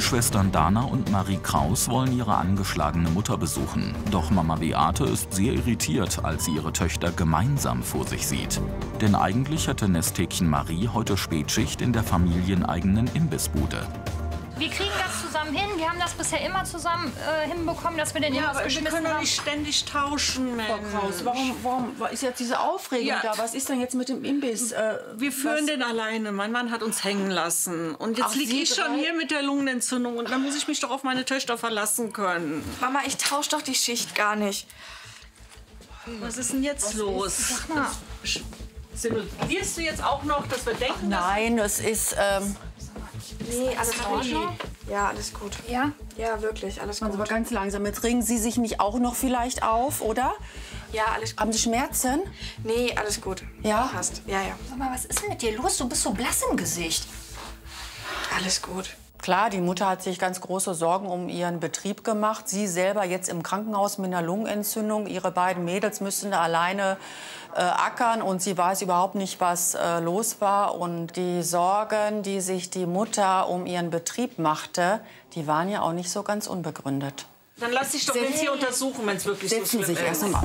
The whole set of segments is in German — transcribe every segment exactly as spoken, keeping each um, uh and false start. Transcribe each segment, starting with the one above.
Die Schwestern Dana und Marie Kraus wollen ihre angeschlagene Mutter besuchen. Doch Mama Beate ist sehr irritiert, als sie ihre Töchter gemeinsam vor sich sieht. Denn eigentlich hätte Nesthäkchen Marie heute Spätschicht in der familieneigenen Imbissbude. Wir kriegen das zusammen hin. Wir haben das bisher immer zusammen äh, hinbekommen, dass wir den ja, Imbiss aber geschmissen wir können doch haben. nicht ständig tauschen, Mensch. Frau Kraus, warum, warum ist jetzt diese Aufregung Ja. da? Was ist denn jetzt mit dem Imbiss? Äh, Wir führen was? den alleine. Mein Mann hat uns hängen lassen. Und jetzt Ach, liege Sie ich schon drei? hier mit der Lungenentzündung. Und dann muss ich mich doch auf meine Töchter verlassen können. Mama, ich tausche doch die Schicht gar nicht. Was ist denn jetzt los? Sag mal. Simulierst du jetzt auch noch, dass wir denken, Nein, es ist... Ähm, Nee, alles in gut. Ordnung? Ja, alles gut. Ja? Ja, wirklich, alles also aber gut. ganz langsam. Jetzt regen Sie sich nicht auch noch vielleicht auf, oder? Ja, alles gut. Haben Sie Schmerzen? Nee, alles gut. Ja? Passt. Ja, ja. Sag mal, was ist denn mit dir los? Du bist so blass im Gesicht. Alles gut. Klar, die Mutter hat sich ganz große Sorgen um ihren Betrieb gemacht. Sie selber jetzt im Krankenhaus mit einer Lungenentzündung. Ihre beiden Mädels müssen da alleine äh, ackern und sie weiß überhaupt nicht, was äh, los war. Und die Sorgen, die sich die Mutter um ihren Betrieb machte, die waren ja auch nicht so ganz unbegründet. dann lass dich doch jetzt hier untersuchen, wenn es wirklich so Setzen schlimm Sie sich ist. erst einmal.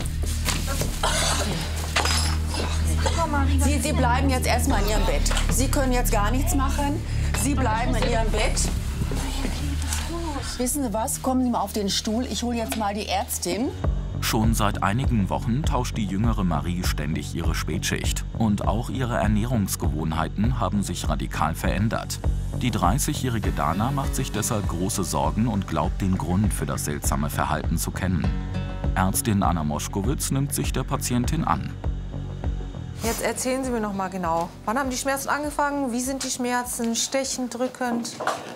Sie, Sie bleiben jetzt erstmal in Ihrem Bett. Sie können jetzt gar nichts machen. Sie bleiben in Ihrem Bett. Wissen Sie was? Kommen Sie mal auf den Stuhl. Ich hole jetzt mal die Ärztin. Schon seit einigen Wochen tauscht die jüngere Marie ständig ihre Spätschicht. Und auch ihre Ernährungsgewohnheiten haben sich radikal verändert. Die dreißigjährige Dana macht sich deshalb große Sorgen und glaubt, den Grund für das seltsame Verhalten zu kennen. Ärztin Anna Moschkowitz nimmt sich der Patientin an. Jetzt erzählen Sie mir noch mal genau. Wann haben die Schmerzen angefangen? Wie sind die Schmerzen? Stechend, drückend?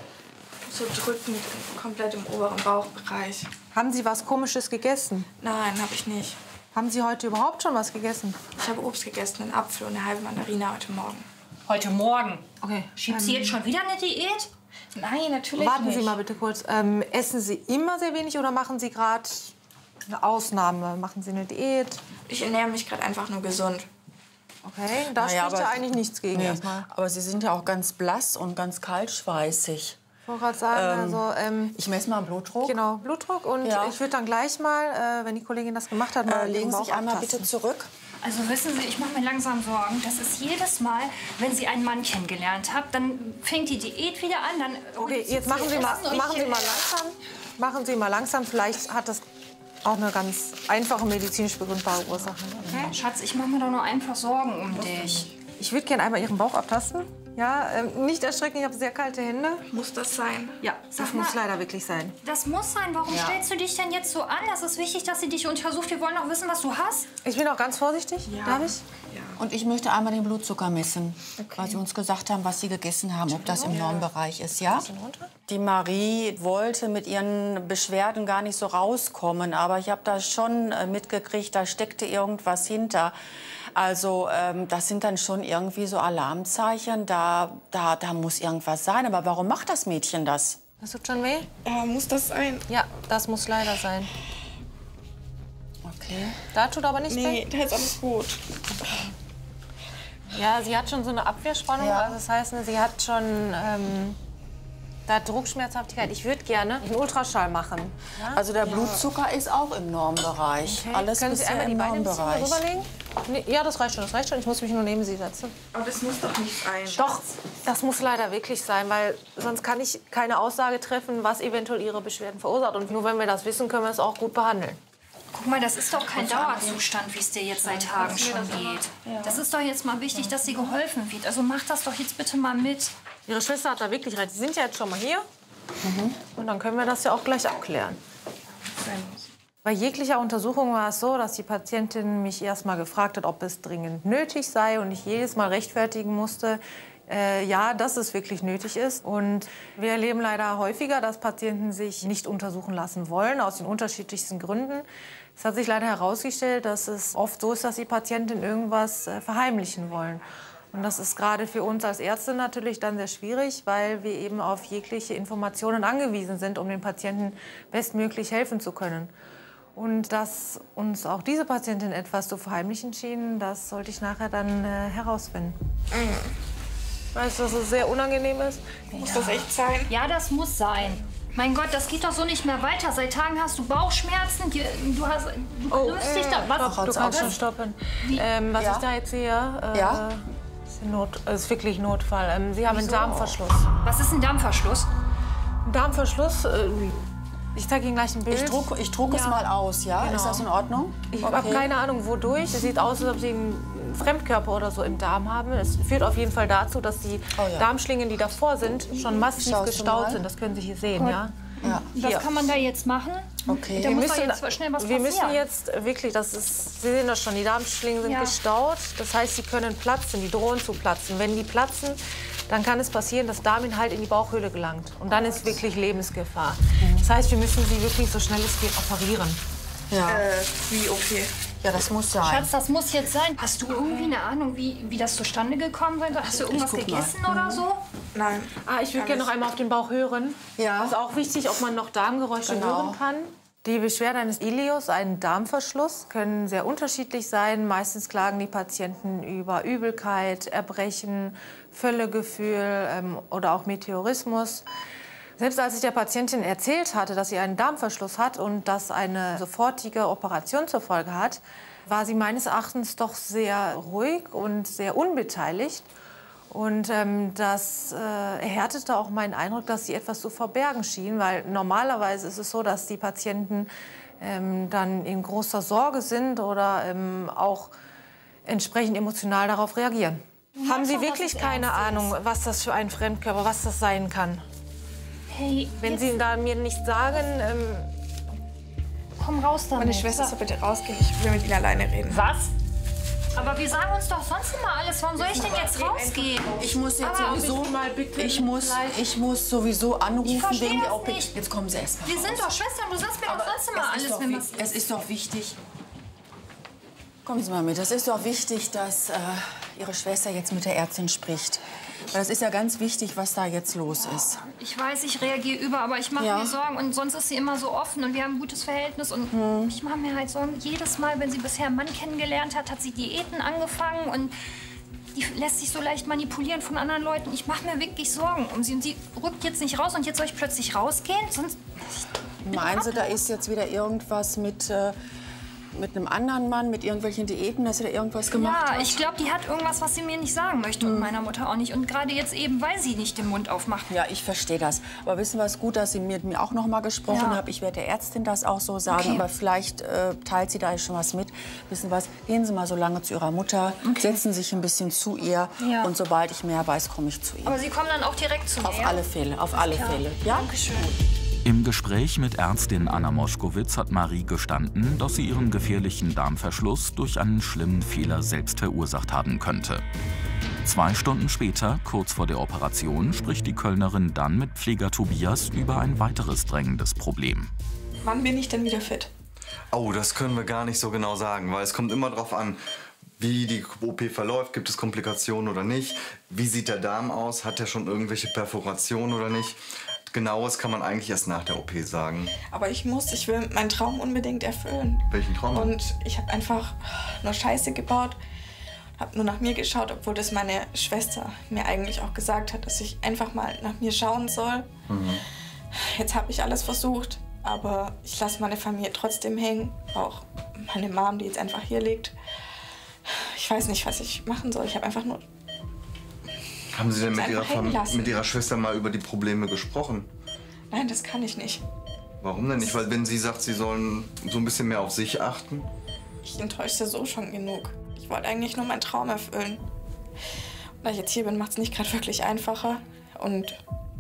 So drückend, komplett im oberen Bauchbereich. Haben Sie was Komisches gegessen? Nein, habe ich nicht. Haben Sie heute überhaupt schon was gegessen? Ich habe Obst gegessen, einen Apfel und eine halbe Mandarine heute Morgen. Heute Morgen. Okay. Schiebt sie jetzt schon wieder eine Diät? Nein, natürlich Warten nicht. Sie mal bitte kurz. Ähm, essen Sie immer sehr wenig oder machen Sie gerade eine Ausnahme? Machen Sie eine Diät? Ich ernähre mich gerade einfach nur gesund. Okay, da Naja, spricht ja aber- eigentlich nichts gegen Nee, erstmal. aber Sie sind ja auch ganz blass und ganz kaltschweißig. Ich wollte gerade sagen, Ähm, also... Ähm, Ich messe mal Blutdruck. genau, Blutdruck. Und Ja. ich würde dann gleich mal, äh, wenn die Kollegin das gemacht hat, mal Äh, legen Ihren Sie Bauch sich einmal abtasten. bitte zurück. Also wissen Sie, ich mache mir langsam Sorgen. Das ist jedes Mal, wenn Sie einen Mann kennengelernt haben, dann fängt die Diät wieder an. Dann Okay, jetzt machen Sie mal, machen Sie mal langsam. Machen Sie mal langsam. Vielleicht hat das auch eine ganz einfache medizinisch begründbare Ursache. Okay, Schatz, ich mache mir doch nur einfach Sorgen um dich. Ich würde gerne einmal Ihren Bauch abtasten. Ja, ähm, nicht erschrecken, ich habe sehr kalte Hände. Muss das sein? Ja, das Sag muss mal- leider wirklich sein. Das muss sein. Warum stellst du dich denn jetzt so an? Das ist wichtig, dass sie dich untersucht. Wir wollen doch wissen, was du hast. Ich bin auch ganz vorsichtig. Darf ich? Und ich möchte einmal den Blutzucker messen, weil Sie uns gesagt haben, was Sie gegessen haben, ob das im Normbereich ist, ja? Die Marie wollte mit ihren Beschwerden gar nicht so rauskommen, aber ich habe da schon äh, mitgekriegt, da steckte irgendwas hinter. Also ähm, das sind dann schon irgendwie so Alarmzeichen, da, da, da muss irgendwas sein. Aber warum macht das Mädchen das? Das tut schon weh? Oh, muss das sein? Ja, das muss leider sein. Okay. Da tut aber nicht weh? Nee, da ist alles gut. Ja, sie hat schon so eine Abwehrspannung. Ja. Also das heißt, ne, sie hat schon ähm, da Druckschmerzhaftigkeit. Ich würde gerne einen Ultraschall machen. Ja? Also der Blutzucker ist auch im Normbereich. Okay. Alles Können Sie bisher einmal die im Beine ein bisschen Normbereich. rüberlegen? Nee, ja, das reicht schon, das reicht schon. Ich muss mich nur neben Sie setzen. Aber das muss doch nicht sein. Doch, das muss leider wirklich sein, weil sonst kann ich keine Aussage treffen, was eventuell Ihre Beschwerden verursacht. Und nur wenn wir das wissen, können wir es auch gut behandeln. Guck mal, das ist doch kein Dauerzustand, wie es dir jetzt seit Tagen schon geht. Das ist doch jetzt mal wichtig, dass dir geholfen wird. Also mach das doch jetzt bitte mal mit. Ihre Schwester hat da wirklich recht. Sie sind ja jetzt schon mal hier. Und dann können wir das ja auch gleich abklären. Bei jeglicher Untersuchung war es so, dass die Patientin mich erst mal gefragt hat, ob es dringend nötig sei und ich jedes Mal rechtfertigen musste, äh, ja, dass es wirklich nötig ist. Und wir erleben leider häufiger, dass Patienten sich nicht untersuchen lassen wollen, aus den unterschiedlichsten Gründen. Es hat sich leider herausgestellt, dass es oft so ist, dass die Patienten irgendwas äh, verheimlichen wollen. Und das ist gerade für uns als Ärzte natürlich dann sehr schwierig, weil wir eben auf jegliche Informationen angewiesen sind, um den Patienten bestmöglich helfen zu können. Und dass uns auch diese Patientin etwas zu verheimlichen schien, das sollte ich nachher dann äh, herausfinden. Weißt du, dass es sehr unangenehm ist? Muss das echt sein? Ja, das muss sein. Mein Gott, das geht doch so nicht mehr weiter. Seit Tagen hast du Bauchschmerzen, die, du hast, du klemmst dich da. Was? Stopp, du kannst schon stoppen. Ähm, was Ja? ich da jetzt sehe, äh, Ja? ist, Not, ist wirklich Notfall. Ähm, Sie haben einen Darmverschluss. Was ist ein Darmverschluss? Darmverschluss, äh, ich zeige Ihnen gleich ein Bild. Ich druck, ich druck es Ja. mal aus, ja? Genau. Ist das in Ordnung? Ich habe keine Ahnung, wodurch. Es sieht aus, als ob Sie einen Fremdkörper oder so im Darm haben. Es führt auf jeden Fall dazu, dass die Oh ja. Darmschlingen, die davor sind, schon massiv Schaust du gestaut mal? sind. Das können Sie hier sehen, ja? Ja. Was kann man da jetzt machen? Okay. Da Wir muss doch müssen, jetzt schnell was wir passieren. müssen jetzt wirklich, das ist, Sie sehen das schon, die Darmschlingen sind Ja. gestaut. Das heißt, sie können platzen, die drohen zu platzen. Wenn die platzen, dann kann es passieren, dass Darminhalt in die Bauchhöhle gelangt. Und dann ist wirklich Lebensgefahr. Das heißt, wir müssen sie wirklich so schnell es geht operieren. Ja. Äh, wie okay. ja, das muss sein. Schatz, das muss jetzt sein. Hast du irgendwie eine Ahnung, wie, wie das zustande gekommen ist? Hast du irgendwas guck mal. gegessen oder so? Nein. Ah, ich würde gerne noch einmal auf den Bauch hören. Ja. Das ist auch wichtig, ob man noch Darmgeräusche Genau. hören kann. Die Beschwerden eines Ileus, einen Darmverschluss, können sehr unterschiedlich sein. Meistens klagen die Patienten über Übelkeit, Erbrechen, Völlegefühl ähm, oder auch Meteorismus. Selbst als ich der Patientin erzählt hatte, dass sie einen Darmverschluss hat und das eine sofortige Operation zur Folge hat, war sie meines Erachtens doch sehr ruhig und sehr unbeteiligt. Und ähm, das äh, erhärtete auch meinen Eindruck, dass sie etwas zu verbergen schien, weil normalerweise ist es so, dass die Patienten ähm, dann in großer Sorge sind oder ähm, auch entsprechend emotional darauf reagieren. Haben Sie schon, dass wirklich es keine ernst ist. Ahnung, was das für ein Fremdkörper, was das sein kann? Hey, Wenn jetzt Sie da mir nicht sagen, ähm, komm raus damit. Meine Schwester soll bitte rausgehen. Ich will mit Ihnen alleine reden. Was? Aber wir sagen uns doch sonst immer alles. Warum soll ich denn jetzt rausgehen? Ich muss jetzt Aber sowieso, Sie mal bitte ich muss, vielleicht- ich muss sowieso Ich anrufen verstehe wegen der das O P. nicht. Jetzt kommen Sie erst mal. Wir sind doch Schwestern. Du sagst mir doch sonst immer es ist alles, doch, wenn wi- was... es ist doch wichtig. Kommen Sie mal mit. Es ist doch wichtig, dass äh, Ihre Schwester jetzt mit der Ärztin spricht. Weil das ist ja ganz wichtig, was da jetzt los ist. Ich weiß, ich reagiere über, aber ich mache Ja. mir Sorgen. Und sonst ist sie immer so offen und wir haben ein gutes Verhältnis. Und Hm. ich mache mir halt Sorgen. Jedes Mal, wenn sie bisher einen Mann kennengelernt hat, hat sie Diäten angefangen. Und die lässt sich so leicht manipulieren von anderen Leuten. Ich mache mir wirklich Sorgen um sie. Und sie rückt jetzt nicht raus. Und jetzt soll ich plötzlich rausgehen? Sonst... Meinen Sie, da ist jetzt wieder irgendwas mit, äh, mit einem anderen Mann, mit irgendwelchen Diäten, dass sie da irgendwas gemacht Ja, hat? ich glaube, die hat irgendwas, was sie mir nicht sagen möchte. Und meiner Mutter auch nicht. Und gerade jetzt eben, weil sie nicht den Mund aufmacht. Ja, ich verstehe das. Aber wissen Sie was, gut, dass Sie mit mir auch noch mal gesprochen Ja. haben. Ich werde der Ärztin das auch so sagen, Okay. aber vielleicht äh, teilt sie da schon was mit. Wissen Sie was, gehen Sie mal so lange zu Ihrer Mutter, setzen sich ein bisschen zu ihr Ja. und sobald ich mehr weiß, komme ich zu ihr. Aber sie kommen dann auch direkt zu mir. Auf ja? alle Fälle, auf alle Fälle. Ja? Dankeschön. Im Gespräch mit Ärztin Anna Moschkowitz hat Marie gestanden, dass sie ihren gefährlichen Darmverschluss durch einen schlimmen Fehler selbst verursacht haben könnte. Zwei Stunden später, kurz vor der Operation, spricht die Kölnerin dann mit Pfleger Tobias über ein weiteres drängendes Problem. Wann bin ich denn wieder fit? Oh, das können wir gar nicht so genau sagen, weil es kommt immer darauf an, wie die O P verläuft, gibt es Komplikationen oder nicht, wie sieht der Darm aus, hat er schon irgendwelche Perforationen oder nicht. Genaues kann man eigentlich erst nach der O P sagen. Aber ich muss, ich will meinen Traum unbedingt erfüllen. Welchen Traum? Und ich habe einfach nur Scheiße gebaut. Habe nur nach mir geschaut, obwohl das meine Schwester mir eigentlich auch gesagt hat, dass ich einfach mal nach mir schauen soll. Mhm. Jetzt habe ich alles versucht, aber ich lasse meine Familie trotzdem hängen. Auch meine Mom, die jetzt einfach hier liegt. Ich weiß nicht, was ich machen soll. Ich habe einfach nur... Haben Sie denn mit einfach ihrer, hängen Fam lassen. mit Ihrer Schwester mal über die Probleme gesprochen? Nein, das kann ich nicht. Warum denn nicht? Weil wenn sie sagt, sie sollen so ein bisschen mehr auf sich achten. Ich enttäusche so schon genug. Ich wollte eigentlich nur meinen Traum erfüllen. Und da ich jetzt hier bin, macht es nicht gerade wirklich einfacher. Und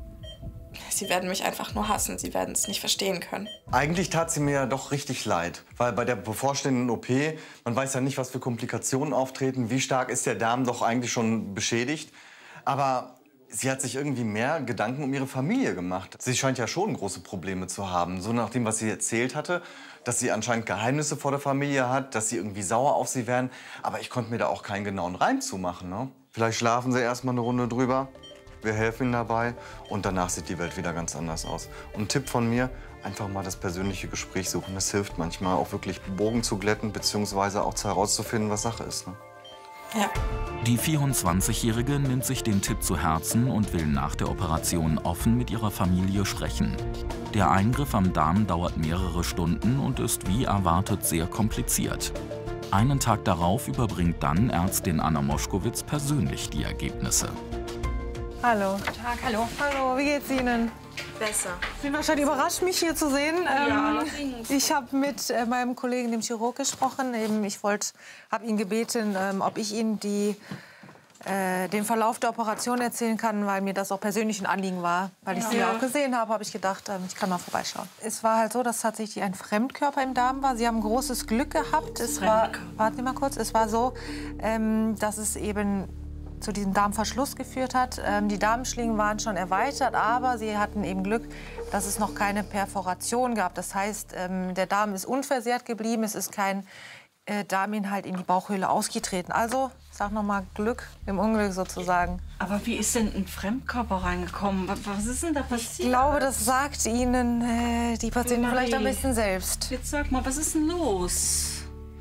sie werden mich einfach nur hassen. Sie werden es nicht verstehen können. Eigentlich tat sie mir ja doch richtig leid, weil bei der bevorstehenden O P, man weiß ja nicht, was für Komplikationen auftreten, wie stark ist der Darm doch eigentlich schon beschädigt. Aber sie hat sich irgendwie mehr Gedanken um ihre Familie gemacht. Sie scheint ja schon große Probleme zu haben, so nach dem, was sie erzählt hatte, dass sie anscheinend Geheimnisse vor der Familie hat, dass sie irgendwie sauer auf sie wären. Aber ich konnte mir da auch keinen genauen Reim zumachen, ne? Vielleicht schlafen Sie erst mal eine Runde drüber. Wir helfen Ihnen dabei und danach sieht die Welt wieder ganz anders aus. Und ein Tipp von mir, einfach mal das persönliche Gespräch suchen. Das hilft manchmal auch wirklich, Bogen zu glätten, beziehungsweise auch herauszufinden, was Sache ist. Ne? Ja. Die vierundzwanzigjährige nimmt sich den Tipp zu Herzen und will nach der Operation offen mit ihrer Familie sprechen. Der Eingriff am Darm dauert mehrere Stunden und ist wie erwartet sehr kompliziert. Einen Tag darauf überbringt dann Ärztin Anna Moschkowitz persönlich die Ergebnisse. Hallo. Guten Tag, hallo. Hallo, wie geht's Ihnen? Besser. Ich bin wahrscheinlich überrascht, mich hier zu sehen. Ja, Ähm, allerdings. ich habe mit äh, meinem Kollegen, dem Chirurg, gesprochen. Eben, ich habe ihn gebeten, ähm, ob ich Ihnen die, äh, den Verlauf der Operation erzählen kann, weil mir das auch persönlich ein Anliegen war. Weil ich Ja. Sie ja auch gesehen habe, habe ich gedacht, ähm, ich kann mal vorbeischauen. Es war halt so, dass tatsächlich ein Fremdkörper im Darm war. Sie haben großes Glück gehabt. Es war, warten Sie mal kurz, es war so, ähm, dass es eben zu diesem Darmverschluss geführt hat. Ähm, die Darmschlingen waren schon erweitert, aber sie hatten eben Glück, dass es noch keine Perforation gab. Das heißt, ähm, der Darm ist unversehrt geblieben, es ist kein äh, Darminhalt in die Bauchhöhle ausgetreten. Also, ich sag noch mal, Glück im Unglück sozusagen. Aber wie ist denn ein Fremdkörper reingekommen? Was, was ist denn da passiert? Ich glaube, das sagt Ihnen äh, die Patientin Marie. vielleicht am besten selbst. Jetzt sag mal, was ist denn los?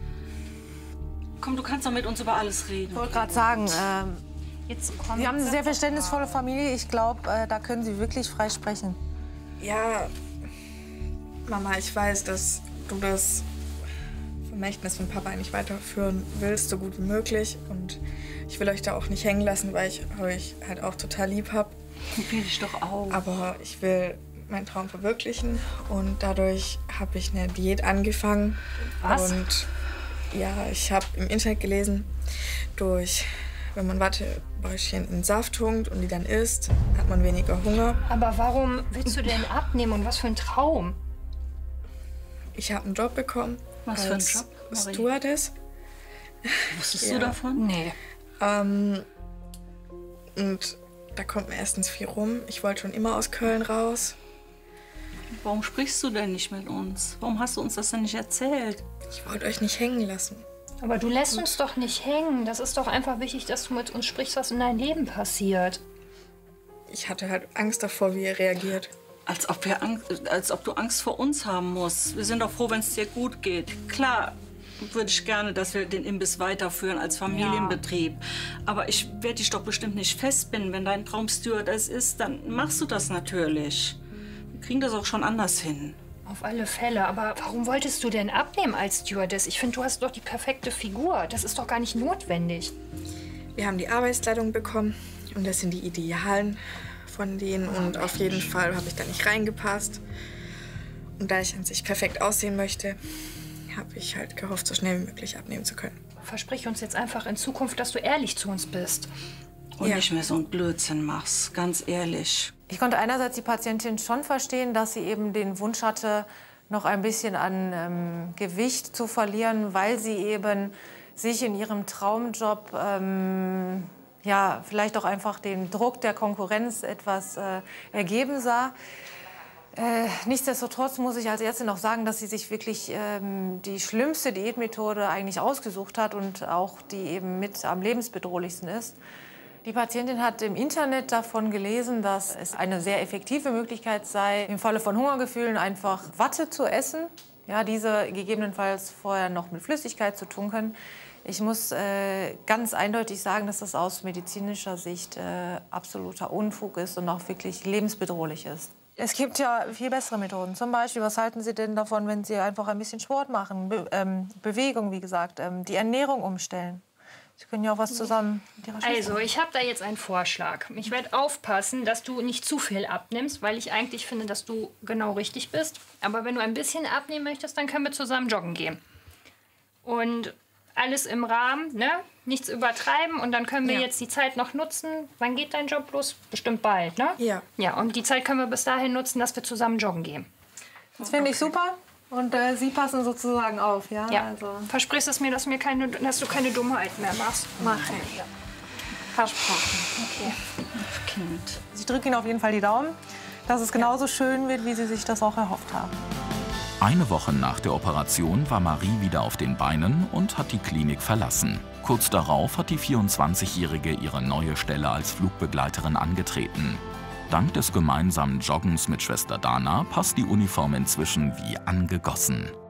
Komm, du kannst doch mit uns über alles reden. Ich wollte gerade sagen, ähm, Jetzt komm, Sie haben eine sehr verständnisvolle Familie. Ich glaube, äh, da können Sie wirklich frei sprechen. Ja, Mama, ich weiß, dass du das Vermächtnis von Papa eigentlich weiterführen willst, so gut wie möglich. Und ich will euch da auch nicht hängen lassen, weil ich euch halt auch total lieb habe. Will ich doch auch. Aber ich will meinen Traum verwirklichen und dadurch habe ich eine Diät angefangen. Was? Und ja, ich habe im Internet gelesen, durch, wenn man Wattebäuschen in Saft tunkt und die dann isst, hat man weniger Hunger. Aber warum willst du denn abnehmen und was für ein Traum? Ich habe einen Job bekommen Was für einen als Job, Marie? Stewardess. Wusstest Ja. du davon? Nee. Ähm, und da kommt mir erstens viel rum. Ich wollte schon immer aus Köln raus. Warum sprichst du denn nicht mit uns? Warum hast du uns das denn nicht erzählt? Ich wollte euch nicht hängen lassen. Aber du lässt uns doch nicht hängen. Das ist doch einfach wichtig, dass du mit uns sprichst, was in deinem Leben passiert. Ich hatte halt Angst davor, wie ihr reagiert. Als ob, wir Angst, als ob du Angst vor uns haben musst. Wir sind doch froh, wenn es dir gut geht. Klar würde ich gerne, dass wir den Imbiss weiterführen als Familienbetrieb. Aber ich werde dich doch bestimmt nicht festbinden. Wenn dein Traum Stewardess ist, dann machst du das natürlich. Wir kriegen das auch schon anders hin. Auf alle Fälle. Aber warum wolltest du denn abnehmen als Stewardess? Ich finde, du hast doch die perfekte Figur. Das ist doch gar nicht notwendig. Wir haben die Arbeitskleidung bekommen und das sind die Idealen von denen. Und auf jeden Fall habe ich da nicht reingepasst. Und da ich an sich perfekt aussehen möchte, habe ich halt gehofft, so schnell wie möglich abnehmen zu können. Versprich uns jetzt einfach in Zukunft, dass du ehrlich zu uns bist. Und Ja. nicht mehr so einen Blödsinn machst, ganz ehrlich. Ich konnte einerseits die Patientin schon verstehen, dass sie eben den Wunsch hatte, noch ein bisschen an ähm, Gewicht zu verlieren, weil sie eben sich in ihrem Traumjob ähm, ja, vielleicht auch einfach dem Druck der Konkurrenz etwas äh, ergeben sah. Äh, nichtsdestotrotz muss ich als Ärztin noch sagen, dass sie sich wirklich ähm, die schlimmste Diätmethode eigentlich ausgesucht hat und auch die eben mit am lebensbedrohlichsten ist. Die Patientin hat im Internet davon gelesen, dass es eine sehr effektive Möglichkeit sei, im Falle von Hungergefühlen einfach Watte zu essen. Ja, diese gegebenenfalls vorher noch mit Flüssigkeit zu tunken. Ich muss äh, ganz eindeutig sagen, dass das aus medizinischer Sicht äh, absoluter Unfug ist und auch wirklich lebensbedrohlich ist. Es gibt ja viel bessere Methoden. Zum Beispiel, was halten Sie denn davon, wenn Sie einfach ein bisschen Sport machen, Be ähm, Bewegung, wie gesagt, ähm, die Ernährung umstellen? Sie können ja auch was zusammen mit Ihrer Schwester Also, ich habe da jetzt einen Vorschlag. Ich werde aufpassen, dass du nicht zu viel abnimmst, weil ich eigentlich finde, dass du genau richtig bist. Aber wenn du ein bisschen abnehmen möchtest, dann können wir zusammen joggen gehen. Und alles im Rahmen, ne? Nichts übertreiben. Und dann können wir Ja. jetzt die Zeit noch nutzen. Wann geht dein Job los? Bestimmt bald, ne? Ja. Ja, und die Zeit können wir bis dahin nutzen, dass wir zusammen joggen gehen. Das finde ich super. Und äh, Sie passen sozusagen auf, ja? Ja. Also, Versprichst es mir, dass, mir keine, dass du keine Dummheiten mehr machst? mache ich. Versprochen. Okay. Kind. Ich drücke Ihnen auf jeden Fall die Daumen, dass es genauso schön wird, wie Sie sich das auch erhofft haben. Eine Woche nach der Operation war Marie wieder auf den Beinen und hat die Klinik verlassen. Kurz darauf hat die vierundzwanzigjährige ihre neue Stelle als Flugbegleiterin angetreten. Dank des gemeinsamen Joggens mit Schwester Dana passt die Uniform inzwischen wie angegossen.